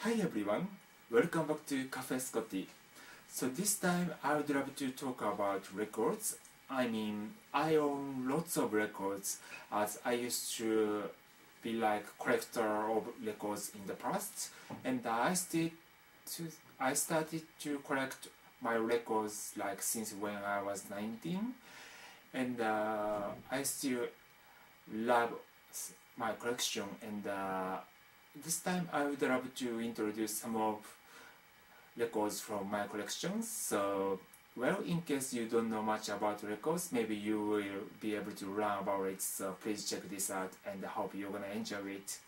Hi everyone, welcome back to Cafe Scotty. So this time I would love to talk about records. I own lots of records as I used to be like collector of records in the past, and I started to collect my records like since when I was 19, and I still love my collection, and this time I would love to introduce some of records from my collection. So, well, in case you don't know much about records, maybe you will be able to learn about it. So please check this out, and I hope you're gonna enjoy it.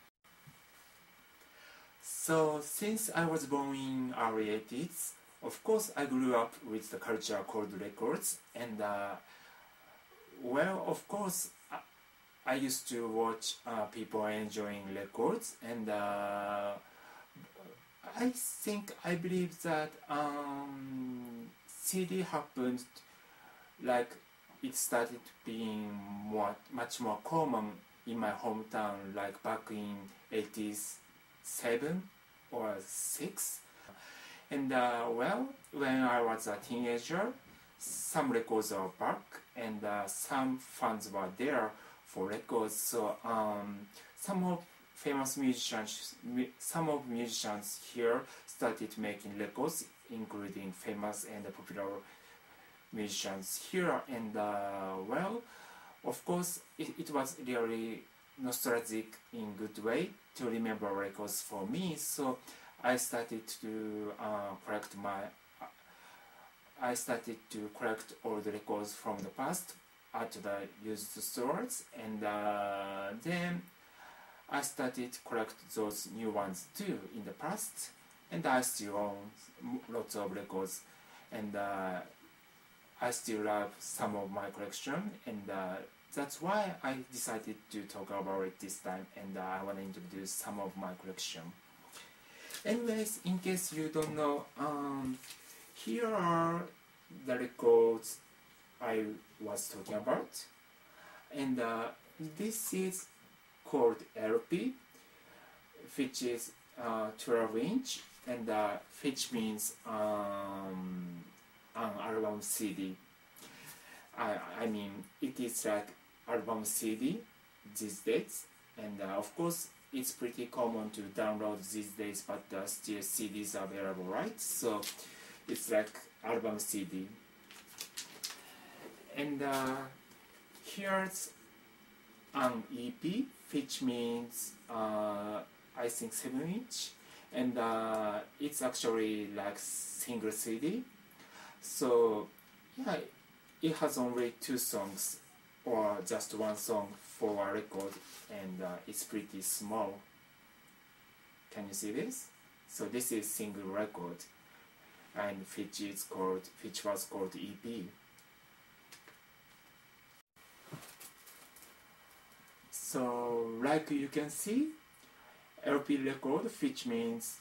So, since I was born in early 80s, of course I grew up with the culture called records, and well, of course, I used to watch people enjoying records, and I believe that CD happened like it started being much more common in my hometown, like back in 87 or 6. And well, when I was a teenager, some records are back, and some fans were there for records. So some of musicians here started making records, including famous and popular musicians here. And well, of course, it was really nostalgic in good way to remember records for me. So I started to collect all the records from the past at the used stores, and then I started to collect those new ones too in the past, and I still own lots of records, and I still love some of my collection, and that's why I decided to talk about it this time, and I want to introduce some of my collection. Anyways, in case you don't know, here are the records I was talking about, and this is called LP, which is 12-inch, and which means an album CD. It is like album CD these days, and of course it's pretty common to download these days, but still CDs are available, right? So it's like album CD. And here's an EP, which means I think 7-inch, and it's actually like single CD. So yeah, it has only 2 songs or just 1 song for a record, and it's pretty small. Can you see this? So this is single record, and which was called EP. So like you can see, LP record, which means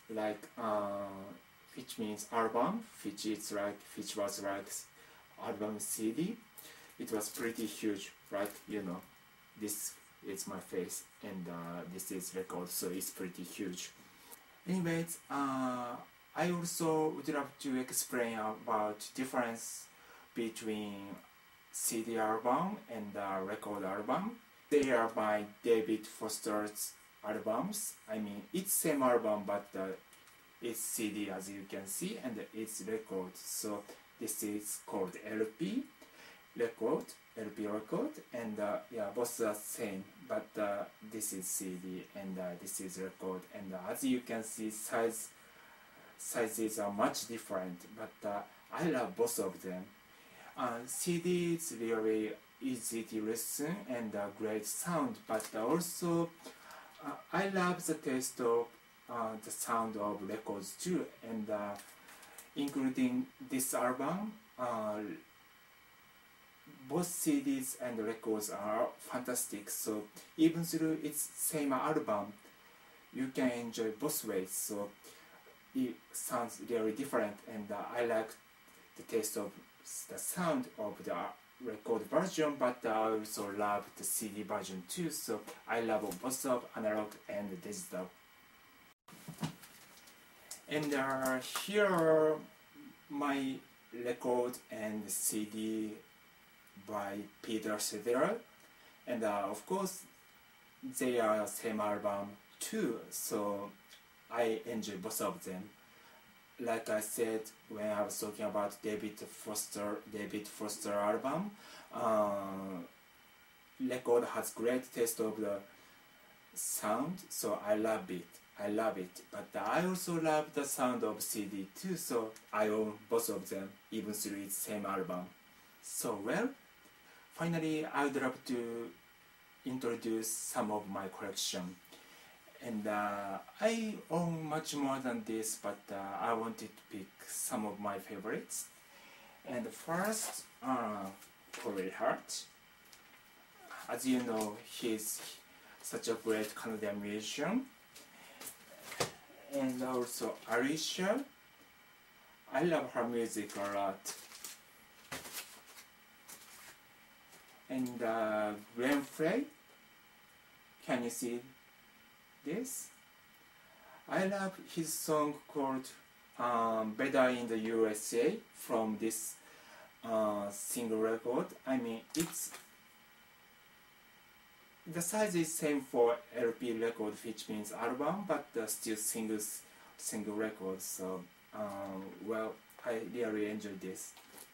album, which was like album CD. It was pretty huge, right? You know, this is my face, and this is record, so it's pretty huge. Anyways, I also would love to explain about difference between CD album and record album. They are by David Foster's albums. It's same album, but it's CD as you can see, and it's record. So this is called LP record, and yeah, both are same, but this is CD and this is record, and as you can see, sizes are much different, but I love both of them. CD is really easy to listen and great sound, but also I love the taste of the sound of records too, and including this album, both CDs and records are fantastic. So even though it's same album, you can enjoy both ways. So it sounds really different, and I like the taste of the sound of the record version, but I also love the CD version too. So I love both of analog and digital. And here are my record and CD by Peter Cetera, and of course they are same album too, so I enjoy both of them. Like I said when I was talking about David Foster album, record has great taste of the sound, so I love it. But I also love the sound of CD too, so I own both of them, even though it's same album. So well, finally I would love to introduce some of my collection. And I own much more than this, but I wanted to pick some of my favorites. And first, Corey Hart. As you know, he's such a great Canadian musician. And also Alicia. I love her music a lot. And Glenn Frey. Can you see this? I love his song called Better in the USA from this single record. I mean, the size is same for LP record, which means album, but still single record. So well, I really enjoy this.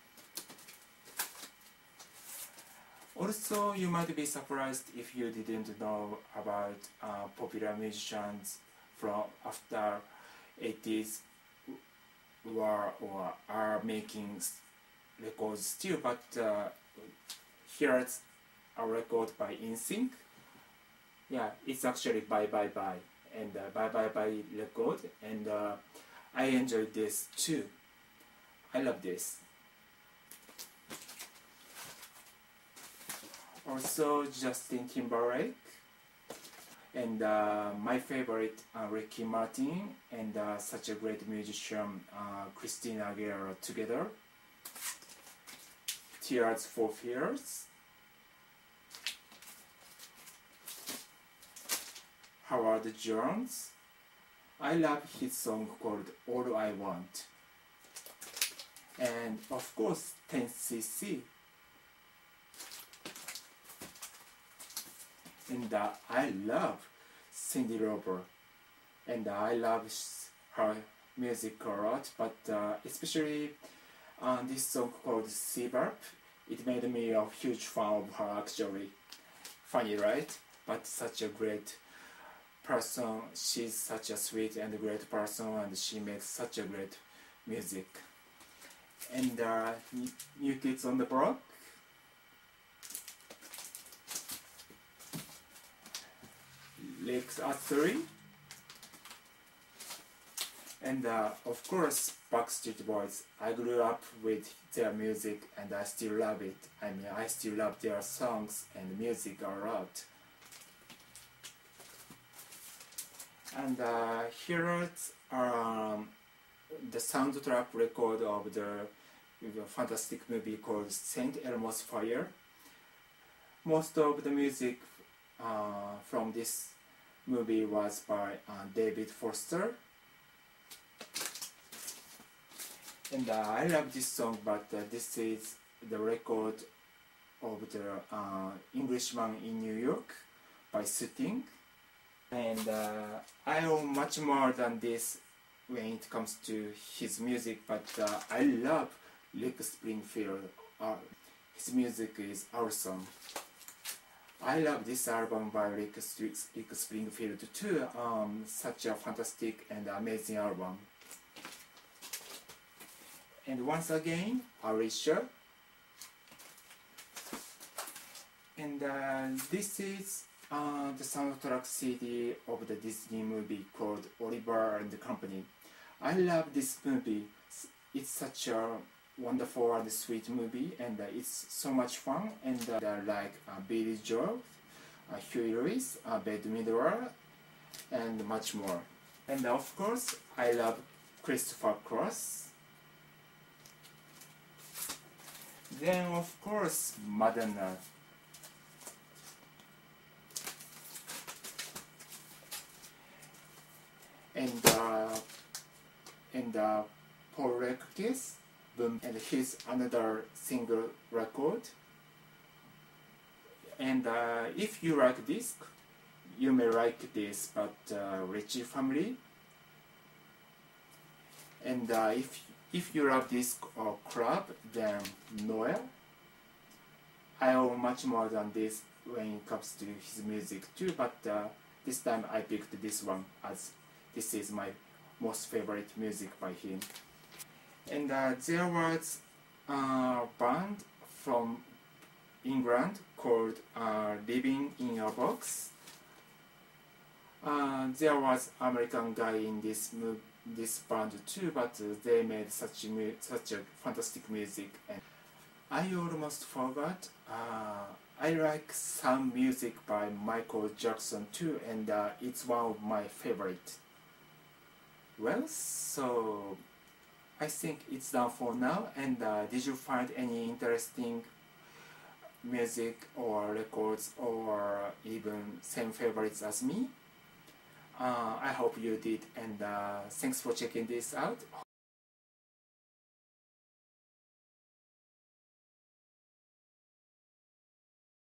Also, you might be surprised if you didn't know about popular musicians from after 80s or are making records still, but here's a record by NSYNC. Yeah, it's actually Bye Bye Bye, and Bye Bye Bye record, and I enjoy this too. I love this. Also Justin Timberlake, and my favorite Ricky Martin, and such a great musician Christina Aguilera together. Tears for Fears. Howard Jones. I love his song called All I Want. And of course 10cc. And I love Cyndi Lauper, and I love her music a lot, but especially this song called Seabird. It made me a huge fan of her actually. Funny, right? But such a great person. She's such a sweet and great person, and she makes such a great music. And New Kids on the Block. Lex Astley, and of course Backstreet Boys. I grew up with their music and I still love it. I mean, I still love their songs and music a lot. And here's the soundtrack record of the fantastic movie called Saint Elmo's Fire. Most of the music from this movie was by David Foster, and I love this song, but this is the record of the Englishman in New York by Sting, and I own much more than this when it comes to his music, but I love Rick Springfield. His music is awesome. I love this album by Rick Springfield too. Such a fantastic and amazing album. And once again, Alicia. And this is the soundtrack CD of the Disney movie called Oliver and the Company. I love this movie. It's such a wonderful and sweet movie, and it's so much fun, and like Billy Joel, Huey Lewis, Bette Midler, and much more. And of course I love Christopher Cross. Then of course Madonna. And Kiss, Boom, and his another single record. And if you like this, you may like this, but Richie Family. And if you love this club, then Noel. I own much more than this when it comes to his music too, but this time I picked this one as this is my most favorite music by him. And there was a band from England called Living in a Box. There was American guy in this band too, but they made such a fantastic music. And I almost forgot. I like some music by Michael Jackson too, and it's one of my favorite. Well, so I think it's done for now. And did you find any interesting music or records or even same favorites as me? I hope you did, and thanks for checking this out.